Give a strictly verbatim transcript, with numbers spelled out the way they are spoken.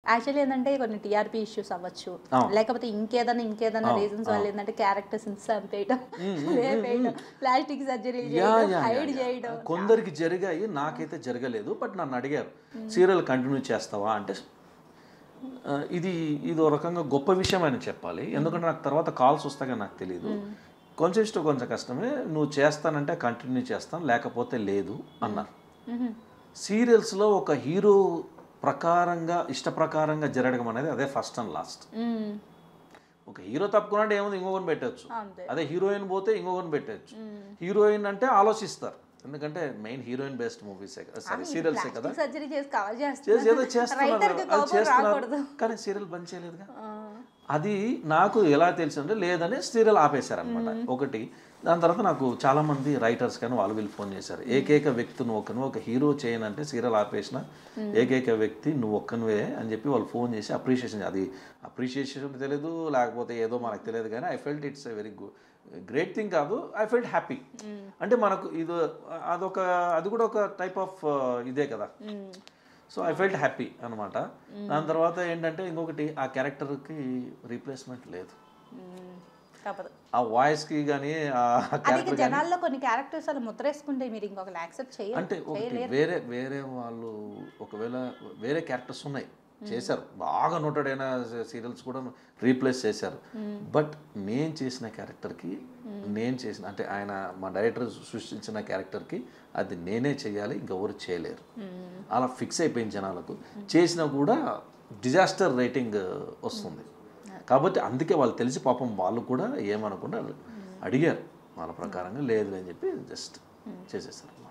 Actually ఏంటంటే కొన్ని TRP issues అవ్వచ్చు, లేకపోతే ఇంకేదైనా ఇంకేదైనా రీజన్స్ వల్ల ఏంటంటే క్యారెక్టర్స్ చంపేయడం, లేపేయడం, ప్లాస్టిక్ సర్జరీ హైడ్ చేయడం కొందరికి జరిగాయి. నాకైతే జరగలేదు. బట్ నన్ను అడిగారు సీరియల్ కంటిన్యూ చేస్తావా అంటే ఇది ఇది ఒక రకంగా గొప్ప విషయం అని చెప్పాలి. ఎందుకంటే నాకు తర్వాత కాల్స్ వస్తాగా నాకు తెలియదు. కొంచెం ఇష్టం కొంచెం కష్టమే. నువ్వు చేస్తానంటే కంటిన్యూ చేస్తాను, లేకపోతే లేదు అన్నారు. సీరియల్స్లో ఒక హీరో ప్రకారంగా ఇష్ట ప్రకారంగా జరగడం అనేది అదే ఫస్ట్ అండ్ లాస్ట్. ఒక హీరో తప్పుకున్నాడు ఏముంది, ఇంకొకరిని పెట్టచ్చు. అదే హీరోయిన్ పోతే ఇంకొకరిని పెట్టచ్చు. హీరోయిన్ అంటే ఆలోచిస్తారు, ఎందుకంటే మెయిన్ హీరోయిన్ బేస్డ్ మూవీసే కదా, సారీ సీరియల్సే కదా, ఏదో చేస్తున్నారు. కానీ సీరియల్ బంద్ చేయలేదుగా. అది నాకు ఎలా తెలిసిందంటే లేదని సీరియల్ ఆపేశారనమాట ఒకటి. దాని తర్వాత నాకు చాలామంది రైటర్స్ కానీ వాళ్ళు వీళ్ళు ఫోన్ చేశారు. ఏకైక వ్యక్తి నువ్వు ఒక్కను, ఒక హీరో చేయనంటే సీరియల్ ఆపేసిన ఏకైక వ్యక్తి నువ్వు ఒక్కనివే అని చెప్పి వాళ్ళు ఫోన్ చేసి అప్రిషియేషన్. అది అప్రిషియేషన్ తెలియదు లేకపోతే ఏదో మనకు తెలియదు, కానీ I felt it's a very good great thing కాదు, ఐ ఫెల్ట్ హ్యాపీ. అంటే మనకు ఇది అదొక అది కూడా ఒక టైప్ ఆఫ్ ఇదే కదా. సో ఐ ఫెల్ట్ హ్యాపీ అనమాట. దాని తర్వాత ఏంటంటే ఇంకొకటి ఆ క్యారెక్టర్కి రీప్లేస్మెంట్ లేదు. ఆ వాయిస్కి కానీ జనాల్లో కొన్ని క్యారెక్టర్స్ అలా ముద్రేసుకుంటే మీరు ఇంకొక యాక్సెప్ట్ చేయాలి అంటే ఒకటి వేరే వేరే వాళ్ళు ఒకవేళ వేరే క్యారెక్టర్స్ ఉన్నాయి చేశారు, బాగా నోటెడ్ అయిన సీరియల్స్ కూడా రీప్లేస్ చేశారు. బట్ నేను చేసిన క్యారెక్టర్కి నేను చేసిన అంటే ఆయన మా డైరెక్టర్ సృష్టించిన క్యారెక్టర్కి అది నేనే చేయాలి, ఇంకెవరు చేయలేరు. అలా ఫిక్స్ అయిపోయిన జనాలకు చేసినా కూడా డిజాస్టర్ రేటింగ్ వస్తుంది. కాబట్టి అందుకే వాళ్ళు తెలిసి పాపం వాళ్ళు కూడా ఏమనకుండా అడిగారు, వాళ్ళ ప్రకారంగా లేదు అని చెప్పి జస్ట్ చేసేస్తారు.